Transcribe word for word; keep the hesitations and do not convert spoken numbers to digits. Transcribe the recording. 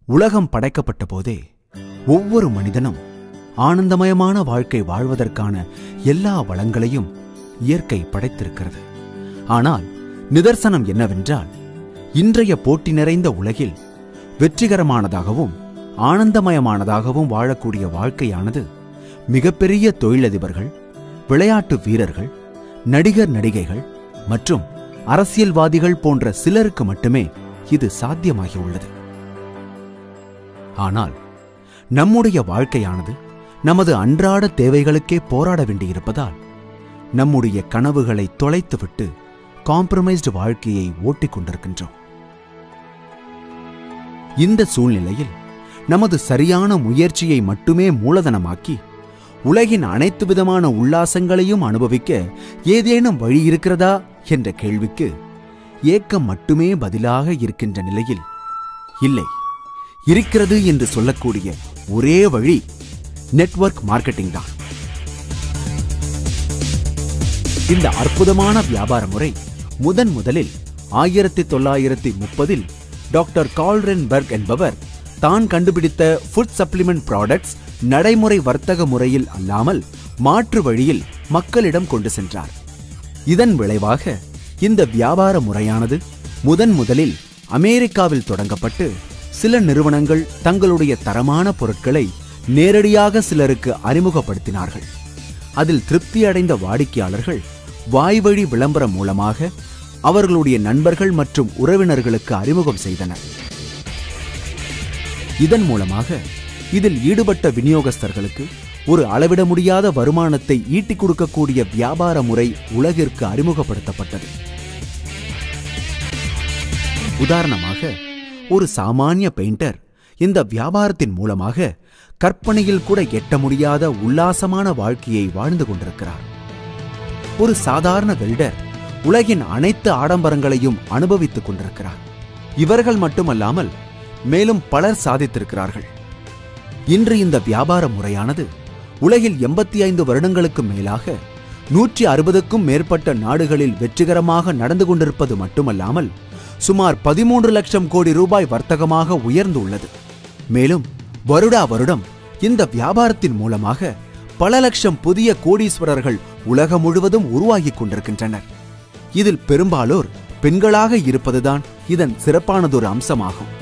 உலகம் படைக்கப்பட்ட போதே ஒவ்வொரு மனிதனும் ஆனந்தமயமான வாழ்க்கை வாழ்வதற்கான எல்லா வளங்களையும் இயற்கை படைத்திருக்கிறது. ஆனால் நிதர்சனம் என்னவென்றால், இன்றைய போட்டி நிறைந்த உலகில் வெற்றிகரமானதாகவும் ஆனந்தமயமானதாகவும் வாழக்கூடிய வாழ்க்கையானது மிகப்பெரிய தொழிலதிபர்கள், விளையாட்டு வீரர்கள், நடிகர் நடிகைகள் மற்றும் அரசியல்வாதிகள் போன்ற சிலருக்கு மட்டுமே இது சாத்தியமாகியுள்ளது. ஆனால் நம்முடைய வாழ்க்கையானது நமது அன்றாட தேவைகளுக்கே போராட வேண்டியிருப்பதால் நம்முடைய கனவுகளை தொலைத்துவிட்டு காம்ப்ரமைஸ்டு வாழ்க்கையை ஓட்டிக் கொண்டிருக்கின்றோம். இந்த சூழ்நிலையில் நமது சரியான முயற்சியை மட்டுமே மூலதனமாக்கி உலகின் அனைத்து விதமான உல்லாசங்களையும் அனுபவிக்க ஏதேனும் வழி இருக்கிறதா என்ற கேள்விக்கு ஏக்கம் மட்டுமே பதிலாக இருக்கின்ற நிலையில், இல்லை, இருக்கிறது என்று சொல்லக்கூடிய ஒரே வழி நெட்வொர்க் மார்க்கெட்டிங் தான். இந்த அற்புதமான வியாபார முறை முதன் முதலில் ஆயிரத்தி தொள்ளாயிரத்தி முப்பதில் டாக்டர் கால்ரென்பர்க் என்பவர் தான் கண்டுபிடித்த ஃபுட் சப்ளிமெண்ட் ப்ராடக்ட்ஸ் நடைமுறை வர்த்தக முறையில் அல்லாமல் மாற்று வழியில் மக்களிடம் கொண்டு சென்றார். இதன் விளைவாக இந்த வியாபார முறையானது முதன் முதலில் அமெரிக்காவில் தொடங்கப்பட்டு சில நிறுவனங்கள் தங்களுடைய தரமான பொருட்களை நேரடியாக சிலருக்கு அறிமுகப்படுத்தினார்கள். அதில் திருப்தி அடைந்த வாடிக்கையாளர்கள் வாய்வழி விளம்பரம் மூலமாக அவர்களுடைய நண்பர்கள் மற்றும் உறவினர்களுக்கு அறிமுகம் செய்தனர். இதன் மூலமாக இதில் ஈடுபட்ட விநியோகஸ்தர்களுக்கு ஒரு அளவிட முடியாத வருமானத்தை ஈட்டிக் கொடுக்கக்கூடிய வியாபார முறை உலகிற்கு அறிமுகப்படுத்தப்பட்டது. உதாரணமாக, ஒரு சாமானிய பெயிண்டர் இந்த வியாபாரத்தின் மூலமாக கற்பனையில் கூட எட்ட முடியாத உல்லாசமான வாழ்க்கையை வாழ்ந்து கொண்டிருக்கிறார். ஒரு சாதாரண வெல்டர் உலகின் அனைத்து ஆடம்பரங்களையும் அனுபவித்துக் கொண்டிருக்கிறார். இவர்கள் மட்டுமல்லாமல் மேலும் பலர் சாதித்திருக்கிறார்கள். இன்று இந்த வியாபார முறையானது உலகில் எண்பத்தி ஐந்து வருடங்களுக்கு மேலாக நூற்றி அறுபதுக்கும் மேற்பட்ட நாடுகளில் வெற்றிகரமாக நடந்து கொண்டிருப்பது மட்டுமல்லாமல் சுமார் பதிமூன்று லட்சம் கோடி ரூபாய் வர்த்தகமாக உயர்ந்துள்ளது. மேலும் வருடா வருடம் இந்த வியாபாரத்தின் மூலமாக பல லட்சம் புதிய கோடீஸ்வரர்கள் உலகம் முழுவதும் உருவாகிக் கொண்டிருக்கின்றனர். இதில் பெரும்பாலோர் பெண்களாக இருப்பதுதான் இதன் சிறப்பானதொரு அம்சமாகும்.